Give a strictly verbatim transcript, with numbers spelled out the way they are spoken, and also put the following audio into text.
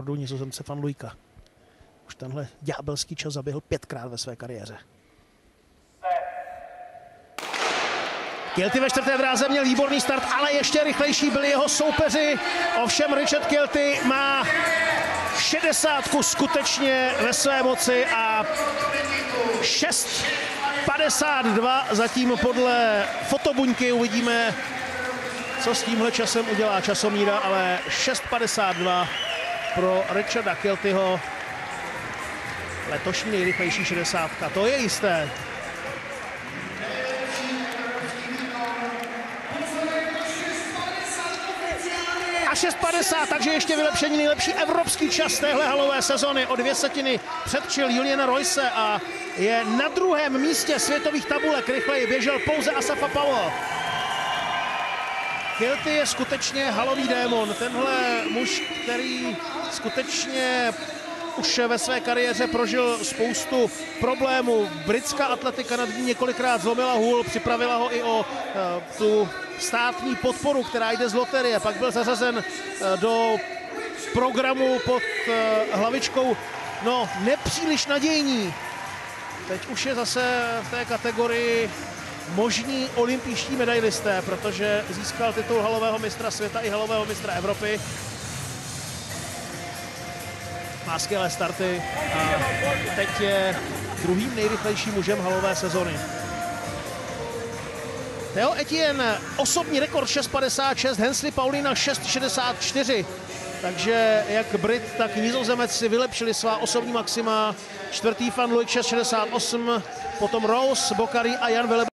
Nizozemce Van Looyka. Už tenhle ďábelský čas zaběhl pětkrát ve své kariéře. Kilty ve čtvrté dráze měl výborný start, ale ještě rychlejší byli jeho soupeři. Ovšem Richard Kilty má šedesátku skutečně ve své moci a šest padesát dva zatím podle fotobuňky. Uvidíme, co s tímhle časem udělá časomíra, ale šest padesát dva pro Richarda Kiltyho. Letošní nejrychlejší šedesátka, to je jisté. A šest padesát, takže ještě vylepšení, nejlepší evropský čas téhle halové sezony. O dvě setiny předčil Juliana Royce a je na druhém místě světových tabulek. Rychleji běžel pouze Asafa Powell. Kilty je skutečně halový démon. Tenhle muž, který skutečně už ve své kariéře prožil spoustu problémů. Britská atletika nad ním několikrát zlomila hůl, připravila ho i o uh, tu státní podporu, která jde z loterie. Pak byl zařazen uh, do programu pod uh, hlavičkou no, nepříliš nadějní. Teď už je zase v té kategorii možní olympijští medailisté, protože získal titul halového mistra světa i halového mistra Evropy. Má skvělé starty a teď je druhým nejrychlejším mužem halové sezony. Theo Etienne, osobní rekord šest padesát šest, Hensley Paulina šest šedesát čtyři. Takže jak Brit, tak Nizozemec si vylepšili svá osobní maxima. Čtvrtý Van Looyk šest šedesát osm, potom Rose, Bokhari a Jan Willebrand.